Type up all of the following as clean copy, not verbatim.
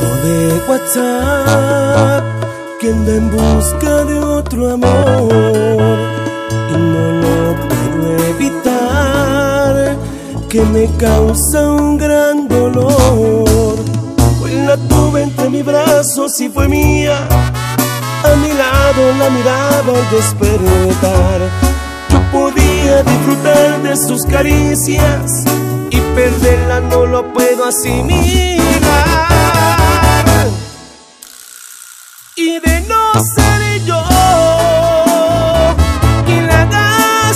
de WhatsApp que anda en busca de otro amor y no lo puedo evitar, que me causa un gran dolor. Hoy la tuve entre mis brazos y fue mía, a mi lado la miraba al despertar. Yo podía disfrutar de sus caricias y perderla no lo puedo asimilar. Y de no ser yo quien la haga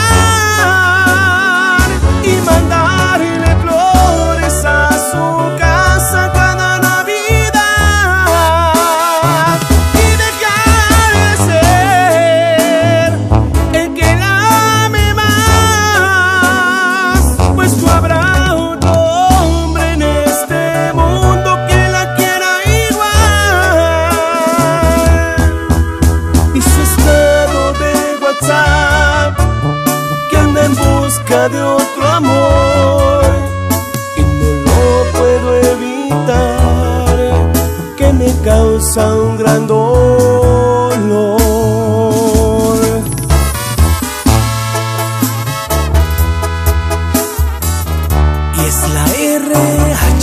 soñar y mandarle flores a su casa cada Navidad y dejar de ser el que la ame más, pues no habrá otro hombre en este mundo que la quiera igual. Y su estado de WhatsApp que anda en busca de otro amor y no lo puedo evitar, que me causa un gran dolor. Y es la RH.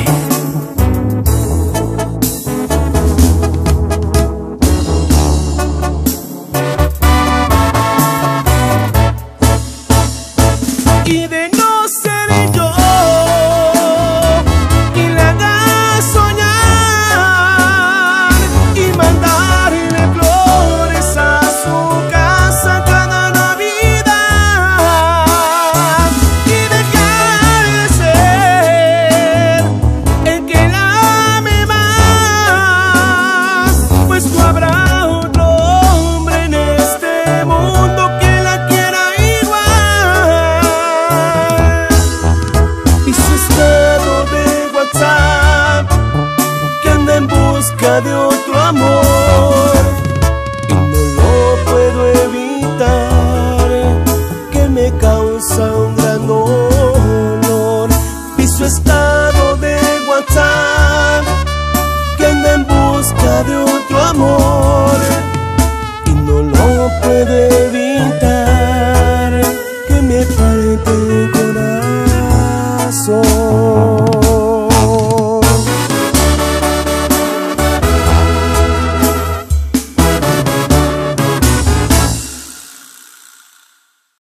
Y de no ser yo quien la haga soñar y mandarle flores a su casa cada Navidad y dejar de ser el que la ame más, pues no habrá otro hombre en este mundo que la quiera igual. Y su estado de WhatsApp que anda en busca de otro amor y no lo puedo evitar, que me causa un gran dolor. Y su estado de WhatsApp que anda en busca de otro amor y no lo puede